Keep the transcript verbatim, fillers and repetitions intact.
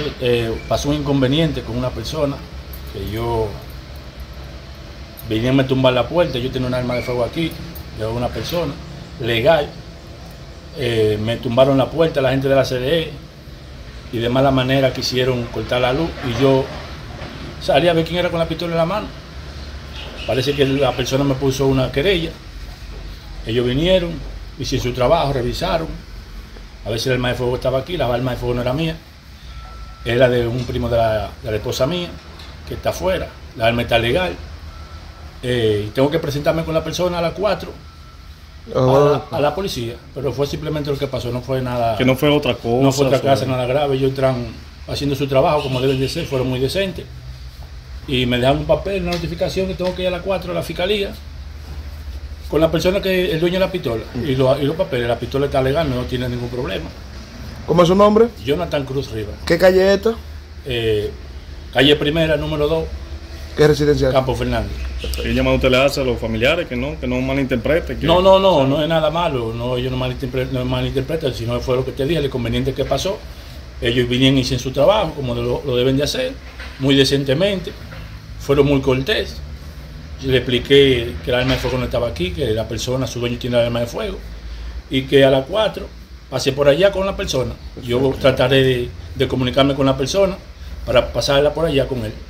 eh, pasó un inconveniente con una persona que yo venían a tumbar la puerta. Yo tenía un arma de fuego aquí de una persona legal. Eh, me tumbaron la puerta la gente de la C D E y de mala manera quisieron cortar la luz y yo salí a ver quién era con la pistola en la mano. Parece que la persona me puso una querella. Ellos vinieron, hicieron su trabajo, revisaron a ver si el arma de fuego estaba aquí. La arma de fuego no era mía, era de un primo de la, de la esposa mía que está afuera. La arma está legal. Eh, y tengo que presentarme con la persona a las cuatro Oh. a, la, a la policía, pero fue simplemente lo que pasó, no fue nada. Que no fue otra cosa. No fue otra cosa, sobre... nada grave. Ellos entran haciendo su trabajo como deben de ser, fueron muy decentes. Y me dejan un papel, una notificación que tengo que ir a las cuatro a la fiscalía con la persona que es el dueño de la pistola. Y, lo, y los papeles, la pistola está legal, no tiene ningún problema. ¿Cómo es su nombre? Jonathan Cruz Rivas. ¿Qué calle es esta? Eh, calle Primera, número dos, ¿Qué residencial? Campo Fernández. ¿Qué llamado usted le hace a los familiares que no, que no malinterpreten? Que... No, no, no, no es nada malo, no, ellos no malinterpretan, no malinterpretan, sino fue lo que te dije, el inconveniente que pasó. Ellos vinieron y hicieron su trabajo como lo, lo deben de hacer, muy decentemente, fueron muy cortés. Yo le expliqué que el arma de fuego no estaba aquí, que la persona, su dueño tiene el arma de fuego, y que a las cuatro pasé por allá con la persona. Yo trataré de, de comunicarme con la persona para pasarla por allá con él.